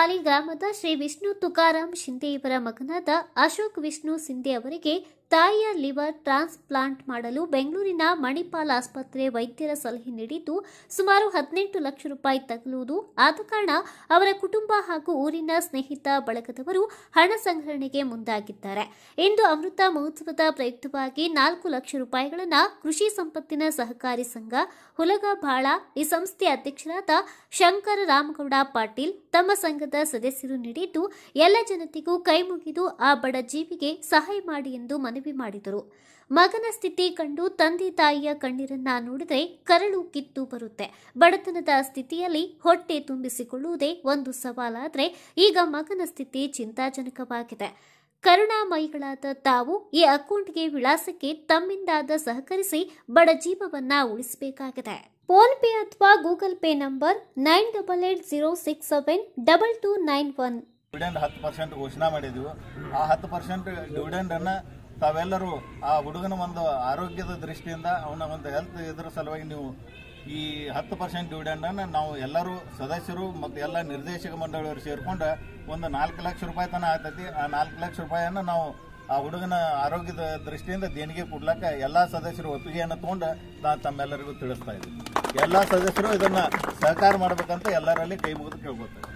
ಪಾಲಿ ಗ್ರಾಮದ ಶ್ರೀ ವಿಷ್ಣು ತುಕಾರಾಮ್ ಶಿಂದೆ ಇವರ ಮಗನಾದ ಅಶೋಕ್ ವಿಷ್ಣು ಸಿಂಧೆ ಅವರಿಗೆ ತಾಯಿಯ ಲಿವರ್ ಟ್ರಾನ್ಸ್ಪ್ಲಾಂಟ್ ಮಾಡಲು ಬೆಂಗಳೂರಿನ ಮಣಿಪಾಲ್ ಆಸ್ಪತ್ರೆ ವೈದ್ಯರ ಸಲಹೆ ನೀಡಿದ್ದು ಸುಮಾರು 18 ಲಕ್ಷ ರೂಪಾಯಿ ತಗಲುವುದು ಆದ ಕಾರಣ ಅವರ ಕುಟುಂಬ ಹಾಗೂ ಊರಿನ ಸ್ನೇಹಿತ ಬಳಗದವರು ಹಣ ಸಂಗ್ರಹಣೆಗೆ ಮುಂದಾಗಿದ್ದಾರೆ. ಇಂದು ಅಮೃತ ಮಹೋತ್ಸವದ ಪ್ರಯುಕ್ತವಾಗಿ 4 ಲಕ್ಷ ರೂಪಾಯಿಗಳನ್ನು ಕೃಷಿ ಸಂಪತ್ತಿನ ಸಹಕಾರಿ ಸಂಘ ಹುಲಗಬಾಳ ಈ ಸಂಸ್ಥೆಯ ಅಧ್ಯಕ್ಷರಾದ ಶಂಕರ ರಾಮಗೌಡ ಪಾಟೀಲ್ ತಮ್ಮ ಸಂಘದ ಸದಸ್ಯರು ನೀಡಿದ್ದು ಎಲ್ಲ ಜನತೆಗೂ ಕೈ ಮುಗಿದು ಆ ಬಡ ಜೀವಿಗೆ ಸಹಾಯ ಮಾಡಿ ಎಂದು ಮನವಿ ಮಾಡಿದರು. ಮಗನ ಸ್ಥಿತಿ ಕಂಡು ತಂದೆ ತಾಯಿಯ ಕಣ್ಣೀರನ್ನ ನೋಡಿದರೆ ಕರಳು ಕಿತ್ತು ಬರುತ್ತೆ. ಬಡತನದ ಸ್ಥಿತಿಯಲ್ಲಿ ಹೊಟ್ಟೆ ತುಂಬಿಸಿಕೊಳ್ಳುವುದೇ ಒಂದು ಸವಾಲಾದರೆ ಈಗ ಮಗನ ಸ್ಥಿತಿ ಚಿಂತಾಜನಕವಾಗಿದೆ. ಕರುಣಾಮಯಿಗಳಾದ ತಾವು ಈ ಅಕೌಂಟ್ಗೆ ವಿಳಾಸಕ್ಕೆ ತಮ್ಮಿಂದಾದ ಸಹಕರಿಸಿ ಬಡ ಜೀವವನ್ನ ಉಳಿಸಬೇಕಾಗಿದೆ. ಫೋನ್ ಪೇ ಅಥವಾ ಗೂಗಲ್ ಪೇ ನಂಬರ್ 9880672291. ಡಿವಿಡೆಂಡ್ 10% ಘೋಷಣೆ ಮಾಡಿದ್ವಿ. ಆ 10% ಡಿವಿಡೆಂಡ್ ಅನ್ನ ತಾವೆಲ್ಲರೂ ಆ ಹುಡುಗನ ಒಂದು ಆರೋಗ್ಯದ ದೃಷ್ಟಿಯಿಂದ ಅವನ ಒಂದು ಹೆಲ್ತ್ ಇದರ ಸಲುವಾಗಿ ನೀವು ಈ 10% ಡಿವಿಡೆಂಡ್ ಅನ್ನ ನಾವು ಎಲ್ಲರೂ ಸದಸ್ಯರು ಮತ್ತು ಎಲ್ಲ ನಿರ್ದೇಶಕ ಮಂಡಳಿಯವರು ಸೇರ್ಕೊಂಡು ಒಂದು 4 ಲಕ್ಷ ರೂಪಾಯಿ ತನ ಆಗ್ತೈತಿ. ಆ 4 ಲಕ್ಷ ರೂಪಾಯಿಯನ್ನ ನಾವು ಆ ಹುಡುಗನ ಆರೋಗ್ಯದ ದೃಷ್ಟಿಯಿಂದ ದೇಣಿಗೆ ಕೊಡ್ಲಕ್ಕ ಎಲ್ಲಾ ಸದಸ್ಯರು ಒಪ್ಪಿಗೆಯನ್ನು ತಗೊಂಡು ನಾನು ತಮ್ಮೆಲ್ಲರಿಗೂ ತಿಳಿಸ್ತಾ ಇದ್ದೀನಿ. ಎಲ್ಲಾ ಸದಸ್ಯರು ಇದನ್ನ ಸಹಕಾರ ಮಾಡಬೇಕಂತ ಎಲ್ಲರಲ್ಲಿ ಕೈ ಮುಗಿದು ಕೇಳ್ಕೊತಾರೆ.